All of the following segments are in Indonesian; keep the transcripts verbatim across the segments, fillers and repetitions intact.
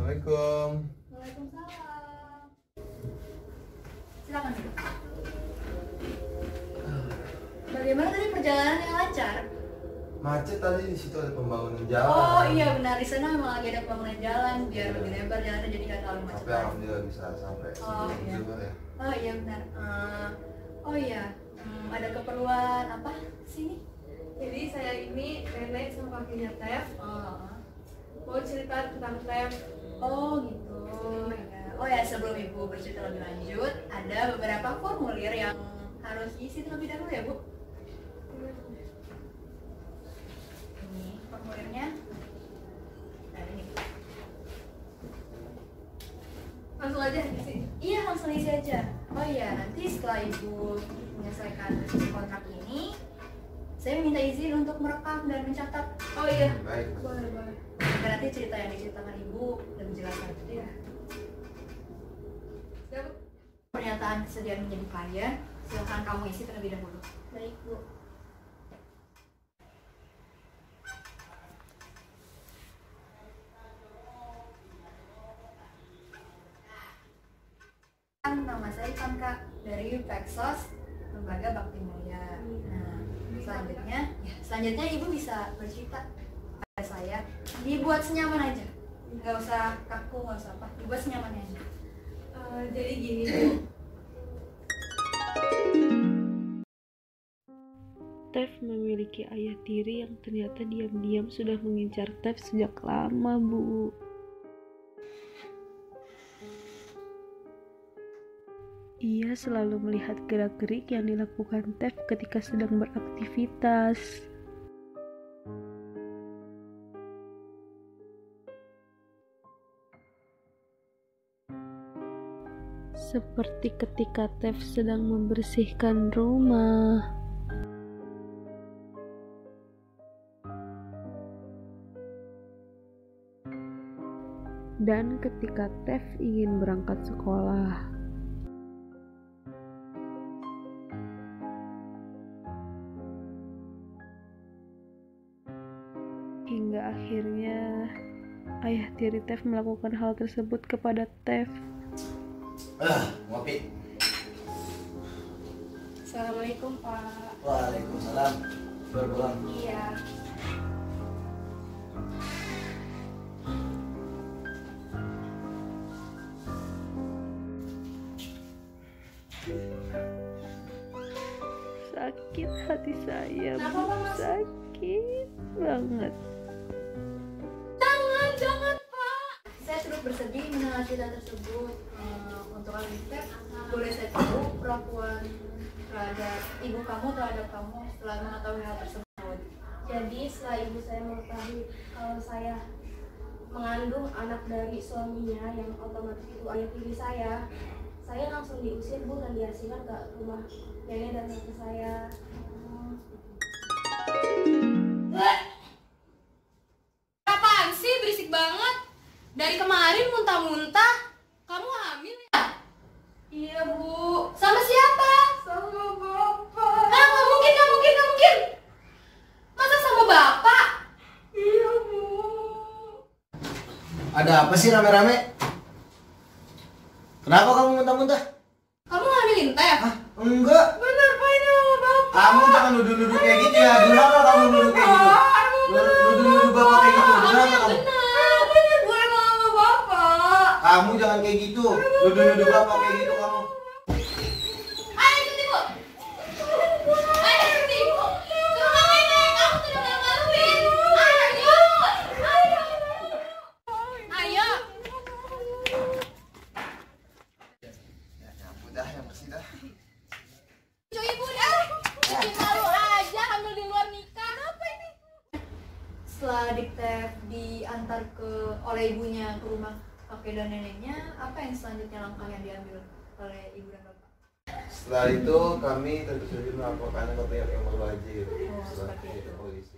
Assalamualaikum. Waalaikumsalam. Silakan duduk. Bagaimana tadi perjalanan yang lancar? Macet tadi, di situ ada pembangunan jalan. Oh iya benar, di sana memang lagi ada pembangunan jalan biar lebih lebar jalannya jadi nggak terlalu macet. Tapi alhamdulillah bisa sampai Oh sebelum iya. zuhur ya. Oh iya benar. Uh, oh iya, hmm, ada keperluan apa sini? Jadi saya ini nenek sama kakeknya Tef Oh, mau cerita tentang Tef. oh gitu. Ya. Oh ya, sebelum ibu bercerita lebih lanjut, ada beberapa formulir yang harus isi terlebih dahulu ya bu. Ini formulirnya. Nah ini. Langsung aja isi. Iya langsung isi aja. Oh iya, nanti setelah ibu menyelesaikan kontrak ini, saya minta izin untuk merekam dan mencatat. Oh iya, Baik. boleh boleh. Berarti cerita yang diceritakan ibu lebih jelas lagi ya. Siap. Pernyataan kesediaan menjadi klien, silahkan kamu isi terlebih dahulu. Baik bu. Nama saya Ivanka dari Pexos, Lembaga Bakti Mulia. Nah, selanjutnya, ya, selanjutnya ibu bisa bercerita pada saya. Dibuat senyaman aja, nggak usah kaku, nggak usah apa. Dibuat senyaman aja. Uh, jadi gini bu. Tef memiliki ayah tiri yang ternyata diam-diam sudah mengincar Tef sejak lama, Bu. Ia selalu melihat gerak-gerik yang dilakukan Tef ketika sedang beraktivitas. Seperti ketika Tef sedang membersihkan rumah. Dan ketika Tef ingin berangkat sekolah. Hingga akhirnya ayah tiri Tef melakukan hal tersebut kepada Tef. Ah, ngopi. Assalamualaikum Pak. Waalaikumsalam. Baru pulang. Iya. Sakit hati saya, Kenapa, Bu. Pak, Mas? Sakit banget. Jangan, jangan Pak. Saya turut bersedih mendengar cerita tersebut. Uh, untuk Alif, boleh saya tahu perlakuan terhadap ibu kamu terhadap kamu setelah mengetahui hal tersebut? Jadi setelah ibu saya mengetahui kalau saya mengandung anak dari suaminya yang otomatis itu ayah tiri saya, saya langsung diusir bu dan diasingkan ke rumah nenek dan tante saya. Apaan sih, berisik banget. Dari kemarin muntah-muntah. Kamu hamil ya? Iya bu. Sama siapa? Sama bapak. Ah, nggak mungkin, nggak mungkin, nggak mungkin. Masa sama bapak? Iya bu. Ada apa sih rame-rame? Kenapa kamu muntah-muntah? Kamu ngambilin teh? Hah? Enggak. Bener pak ini sama bapak. Kamu jangan nuduh-nuduh kayak gitu ya. Durhaka kamu nuduh kayak gitu. Nuduh-nuduh bapak kayak gitu. Durhaka kamu. Ah, bener bu emang sama bapak. Kamu jangan kayak gitu. Nuduh-nuduh bapak kayak gitu kamu. Ayo ikut ibu. Ayo ikut ibu. Ke rumah nenek. Kamu sudah malu-maluin. Ayo. Ayo. Ayo. Ya ampun dah, yang bersih dah. Cuy ibu dah. Bikin malu aja hamil di luar nikah. Apa ini? Setelah Diktef diantar ke oleh ibunya ke rumah kakek dan neneknya, apa yang selanjutnya langkah yang diambil oleh ibu dan bapak? Setelah itu kami tentu saja melaporkan ke pihak yang berwajib. Oh, Setelah seperti itu itu. polisi.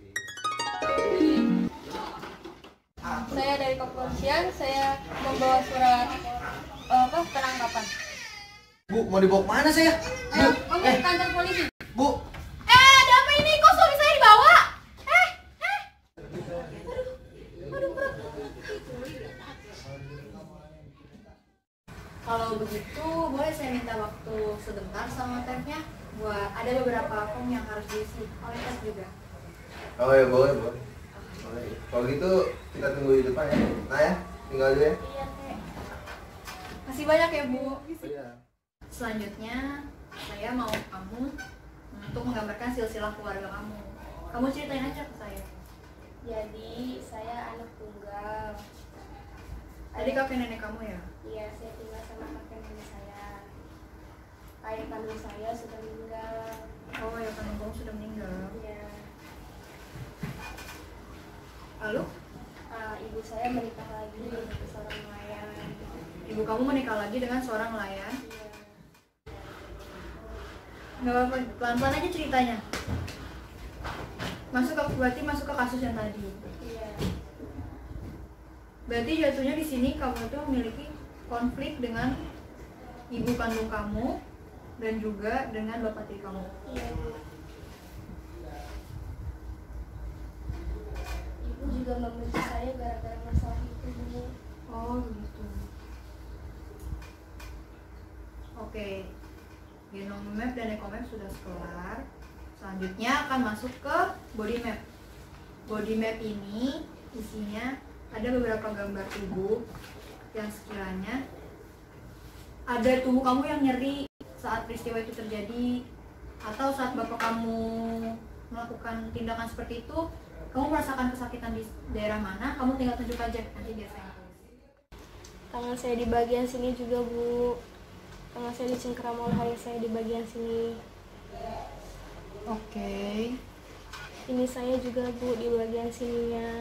Saya dari kepolisian, saya membawa surat eh, apa penangkapan. Bu, mau dibawa kemana saya? Ayo, Bu, kamu eh, ke kantor polisi. Bu. Eh, ada apa ini? Kok suami saya dibawa? Eh, eh. Aduh, aduh, berat. Kalau begitu, boleh saya minta waktu sebentar sama Tevnya buat ada beberapa form yang harus diisi oleh Tev juga. Oh ya boleh boleh. Boleh. Kalau gitu kita tunggu di depan ya. Nah ya, tinggal dulu ya. Iya, Teh. Kasih banyak ya Bu. Iya. Selanjutnya, saya mau kamu untuk menggambarkan silsilah keluarga kamu. Kamu ceritain aja ke saya. Jadi saya anak tunggal. Tadi kakek nenek kamu ya? Iya, saya tinggal sama kakek nenek saya. Ayah kandung saya sudah meninggal. Oh ya, kandung kamu sudah meninggal. Iya. Lalu, Ah, ibu saya menikah lagi dengan seorang nelayan. ibu kamu menikah lagi dengan seorang nelayan. Iya. Nggak apa-apa, pelan-pelan aja ceritanya. Masuk ke, berarti masuk ke kasus yang tadi. Iya. Berarti jatuhnya di sini kamu tuh memiliki konflik dengan ibu kandung kamu dan juga dengan bapak tiri kamu. Iya, Bu. Ibu juga membenci saya gara-gara masalah itu, Bu. Oh begitu. Oke, genome map dan eco map sudah kelar. Selanjutnya akan masuk ke body map. Body map ini isinya ada beberapa gambar tubuh yang sekiranya ada tubuh kamu yang nyeri saat peristiwa itu terjadi, atau saat bapak kamu melakukan tindakan seperti itu, kamu merasakan kesakitan di daerah mana, kamu tinggal tunjuk aja, nanti biar saya tulis. Tangan saya di bagian sini juga, Bu. Tangan saya dicengkeram oleh ayah saya di bagian sini. Oke. Ini saya juga, Bu, di bagian sininya.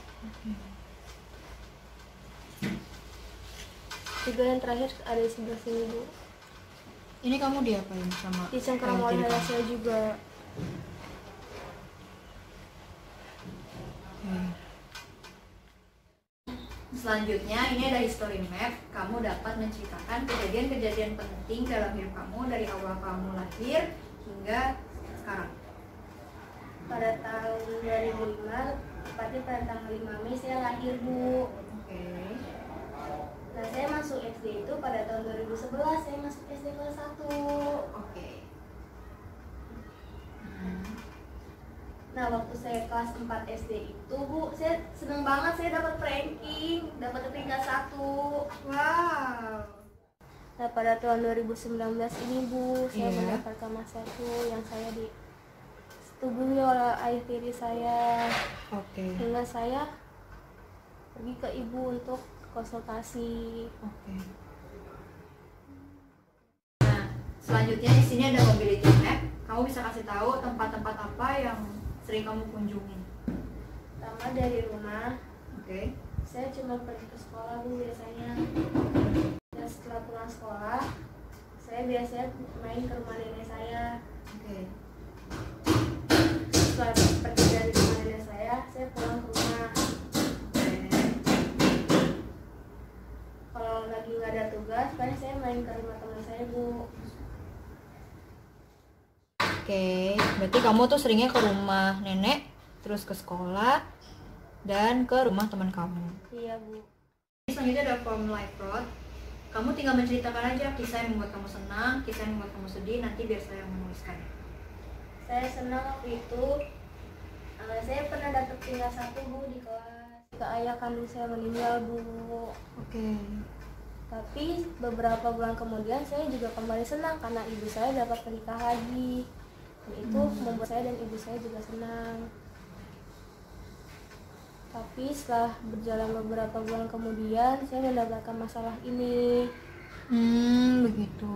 Juga yang terakhir ada di sebelah sini, Bu. Ini kamu diapain sama Dicengkeram ayah oleh tiri ayah kamu? saya juga. Oke. Selanjutnya ini ada history map. Kamu dapat menceritakan kejadian-kejadian penting dalam hidup kamu dari awal kamu lahir hingga sekarang. Pada tahun dua ribu lima, tepatnya pada tanggal lima Mei saya lahir, Bu. Oke. Nah, saya masuk S D itu pada tahun dua ribu sebelas, saya masuk S D kelas satu. Oke. Hmm. Nah, waktu saya kelas empat S D itu, Bu, saya seneng banget saya dapat ranking, dapat peringkat satu. Wow. Nah, pada tahun dua ribu sembilan belas ini, Bu, saya Iya. mendapatkan kelas satu yang saya disetujui oleh ayah tiri saya. Oke. Hingga saya pergi ke ibu untuk konsultasi. Oke. Nah, selanjutnya di sini ada mobility map. Kamu bisa kasih tahu tempat-tempat apa yang sering kamu kunjungin. Pertama dari rumah, Oke. saya cuma pergi ke sekolah, Bu, biasanya. Dan setelah pulang sekolah, saya biasanya main ke rumah nenek saya. Oke. Setelah pergi dari rumah nenek saya, saya pulang ke rumah. Kalau lagi nggak ada tugas, paling saya main ke rumah teman saya, Bu. Oke, berarti kamu tuh seringnya ke rumah nenek, terus ke sekolah, dan ke rumah teman kamu. Iya, Bu. Selanjutnya ada form life road. Kamu tinggal menceritakan aja kisah yang membuat kamu senang, kisah yang membuat kamu sedih, nanti biar saya yang menuliskan. Saya senang waktu itu. eh, saya pernah dapet tinggal satu, Bu, di kelas. Ketika ayah kandung saya meninggal, Bu. Oke. Tapi beberapa bulan kemudian saya juga kembali senang karena ibu saya dapat menikah lagi. Dan itu membuat saya dan ibu saya juga senang. Tapi setelah berjalan beberapa bulan kemudian, saya mendapatkan masalah ini. Hmm, begitu.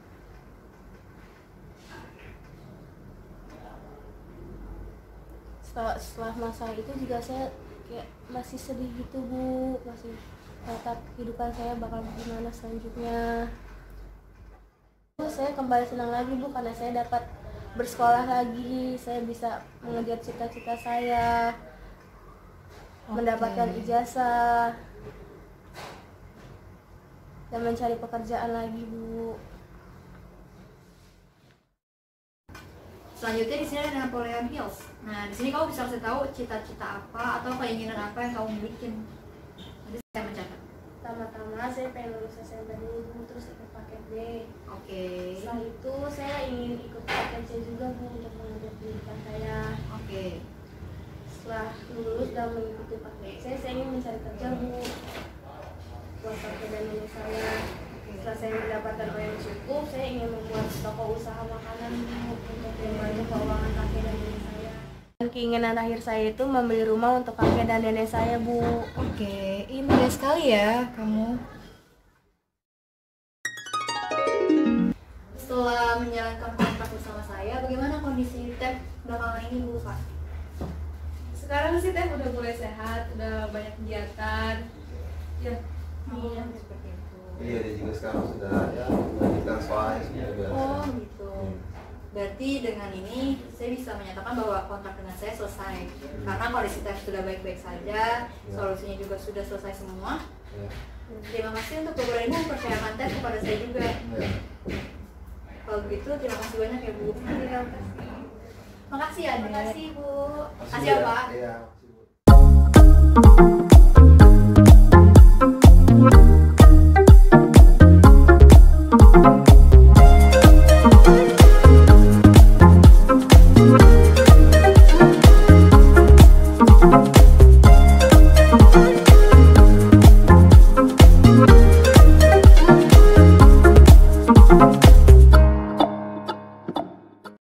Setelah, setelah masalah itu juga saya kayak masih sedih gitu, Bu. Masih tetap kehidupan saya bakal gimana selanjutnya. Saya kembali senang lagi, Bu, karena saya dapat bersekolah lagi. Saya bisa mengejar cita-cita saya. Oke. Mendapatkan ijazah dan mencari pekerjaan lagi, Bu. Selanjutnya di sini ada Napoleon Hills. Nah, di sini kamu bisa kasih tahu cita-cita apa atau keinginan apa yang kamu miliki Jadi saya mencatat. Pertama-tama saya pengen lulus S M P dulu Bu, terus ikut paket B. Oke. Setelah itu saya ingin ikut paket C juga Bu untuk mengejar pendidikan saya. Oke. Setelah lulus dan mengikuti paket C, saya ingin mencari kerja Bu buat paket dan nenek saya. Setelah saya mendapatkan uang yang cukup, saya ingin membuat toko usaha makanan Bu untuk membantu keuangan kakek dan nenek saya. Dan keinginan akhir saya itu membeli rumah untuk kakek dan nenek saya Bu. Oke, indah sekali ya kamu. Setelah menjalankan kontrak bersama saya, bagaimana kondisi Teh belakangan ini Bu Pak? Sekarang sih Teh udah mulai sehat, udah banyak kegiatan. Ya, Iya, seperti itu. Iya, dia juga sekarang sudah ya melanjutkan sekolahnya sudah biasa. Oh gitu. Berarti dengan ini saya bisa menyatakan bahwa kontrak dengan saya selesai. Karena kondisi Teh sudah baik-baik saja, solusinya juga sudah selesai semua. Ya. Terima kasih untuk beberapa Ibu mempercayakan Teh kepada saya juga. Ya. Kalau begitu terima kasih banyak ya Bu. Terima kasih. Makasih ya. Terima kasih Bu. Kasih ya Pak. Iya.